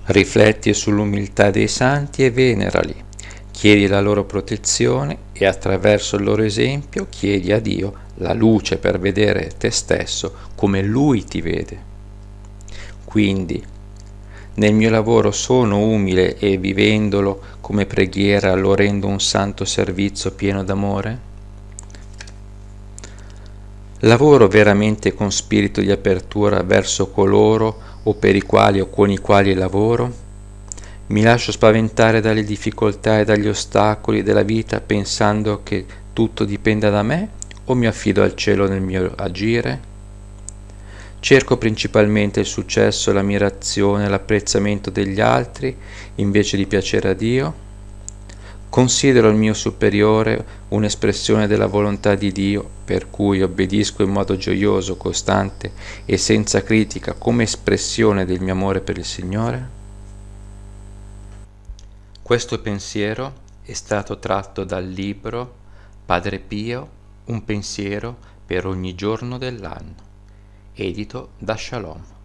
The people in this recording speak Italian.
Rifletti sull'umiltà dei santi e venerali, chiedi la loro protezione e attraverso il loro esempio chiedi a Dio la luce per vedere te stesso come Lui ti vede. Quindi, nel mio lavoro sono umile e vivendolo come preghiera lo rendo un santo servizio pieno d'amore? Lavoro veramente con spirito di apertura verso coloro o per i quali o con i quali lavoro? Mi lascio spaventare dalle difficoltà e dagli ostacoli della vita pensando che tutto dipenda da me o mi affido al cielo nel mio agire? Cerco principalmente il successo, l'ammirazione e l'apprezzamento degli altri invece di piacere a Dio? Considero il mio superiore un'espressione della volontà di Dio, per cui obbedisco in modo gioioso, costante e senza critica come espressione del mio amore per il Signore? Questo pensiero è stato tratto dal libro Padre Pio, un pensiero per ogni giorno dell'anno, edito da Shalom.